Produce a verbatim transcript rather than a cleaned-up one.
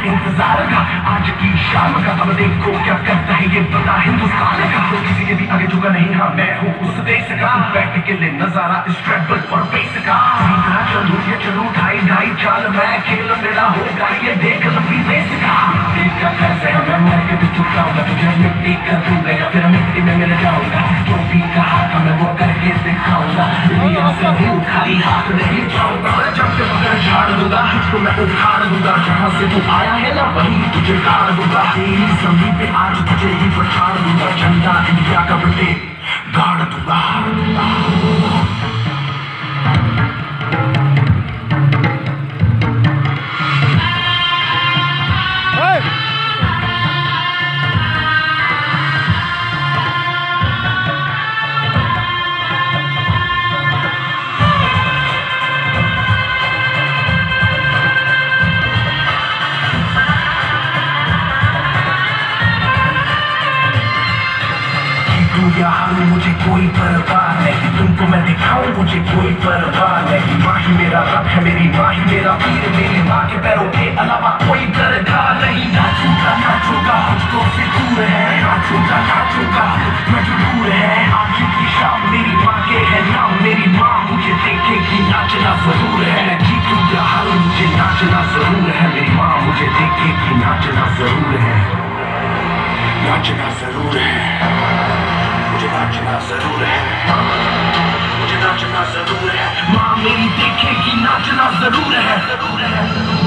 इंतजार का, आज की शाम का। अब देखो क्या करता है ये बता हिंदुस्तान का। तो किसी के भी आगे झुका नहीं, हाँ मैं हूँ उस देश का। बैठ के ले नजारा इस ट्रैवल और बेस का। सीधा चलूं या चलूं ढाई ढाई चाल, मैं खेल मेरा होगा ये देख लंबी रेस का। मिट्टी का कैसे मैं मर के भी चुकाऊंगा, तुझे मिट्टी कर दूंगा या फिर मिट्टी में मिल जाऊंगा। जो भी कहा था मैं वो करके दिखाऊंगा, दुनिया से हूँ खाली हाथ नहीं जाऊंगा। जब से मगर झाड़ दूंगा तुझको मैं उखाड़ दूंगा, जहाँ से तू आया है ना वहीं तुझे गाड़ दूंगा। तेरी जमीन पे आज तुझे ही पछाड़ दूंगा, झंडा इंडिया का बटे गाड़ दूंगा। या हारू मुझे कोई परवाह नहीं, तुमको मैं दिखाऊं मुझे कोई परवाह नहीं। माँ ही मेरा रब है, मेरी माँ ही मेरा वीर, मेरी माँ के पैरों के अलावा कोई दरगाह नहीं। नाचूंगा नाचूंगा मुझको से दूर है, नाचूंगा नाचूंगा मैं जो दूर है। आज की शाम मेरी माँ के है नाम, मेरी माँ मुझे देखेगी नाचना जरूर है। मैं जीतूं या हारू मुझे नाचना जरूर है, मेरी माँ मुझे देखेगी नाचना जरूर है, नाचना जरूर है, मुझे नाचना जरूर है, मुझे नाचना जरूर है। माँ मेरी देखेगी नाचना जरूर है, जरूर है।